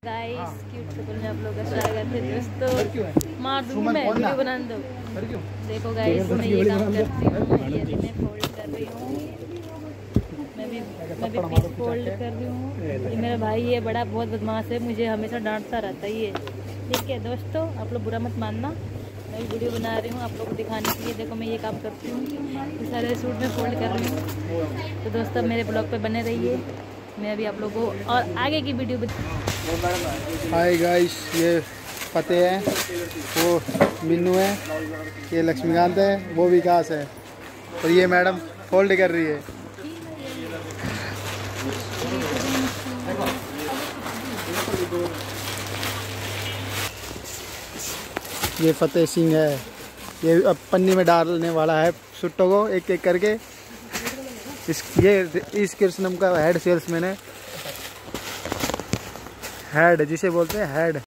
Guys cute couple में आप लोग का स्वागत है दोस्तों। मार दूंगी मैं, वीडियो बना दो। देखो गाइस मैं ये काम करती हूँ, ये मैं फोल्ड कर रही हूँ, मैं भी पीस फोल्ड कर रही हूँ। ये मेरा भाई है बड़ा, बहुत बदमाश है, मुझे हमेशा डांटता रहता है ये। ठीक है दोस्तों, आप लोग बुरा मत मानना, मैं भी वीडियो बना रही हूँ आप लोग को दिखाने के लिए। देखो मैं ये काम करती हूँ, ये सारे सूट में फोल्ड कर रही हूँ। तो दोस्तों मेरे ब्लॉग पे बने रहिए, मैं अभी आप लोगों को और आगे की वीडियो हाय गाइस, ये फतेह है, वो मिन्नू है, ये लक्ष्मीकांत है, वो विकास है और ये मैडम फोल्ड कर रही है। ये फतेह सिंह है, ये अब पन्नी में डालने वाला है सुट्टों को एक एक करके। इस कृष्णम का हेड सेल्समैन है, हेड जिसे बोलते हैं हेड।